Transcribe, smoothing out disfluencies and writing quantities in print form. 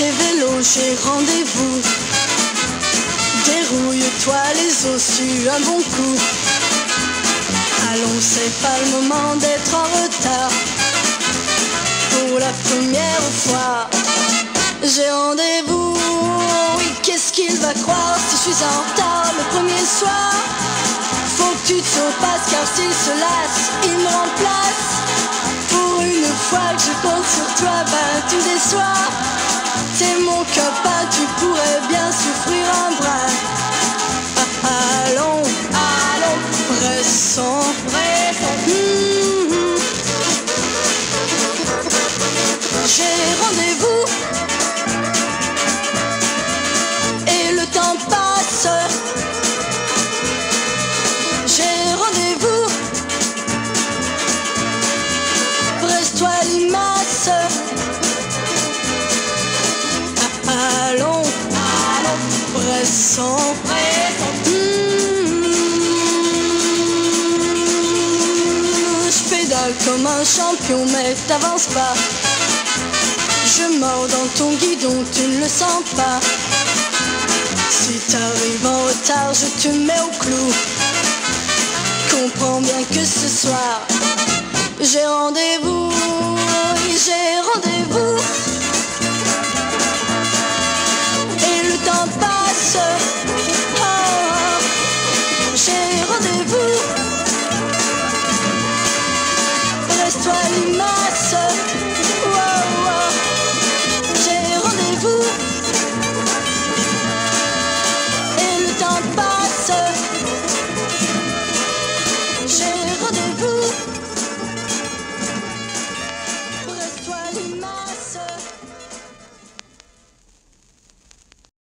sacré vélo, j'ai rendez-vous. Dérouille-toi les os, suis un bon coup. Allons, c'est pas le moment d'être en retard. Pour la première fois, j'ai rendez-vous. Oui, qu'est-ce qu'il va croire si je suis en retard le premier soir? Faut que tu te surpasses car s'il se lasse, il me remplace. Pour une fois que je compte sur toi, ben tu me déçois. T'es mon copain, tu pourrais bien souffrir un brin. Allons, allons, pressons, J'ai rendez-vous et le temps passe. J'ai rendez-vous, presse-toi limace. Allons, allons, pressons, Je pédale comme un champion mais t'avances pas. Je mords dans ton guidon, tu ne le sens pas. Si t'arrives en retard, je te mets au clou. Comprends bien que ce soir, j'ai rendez-vous, oui, j'ai rendez-vous.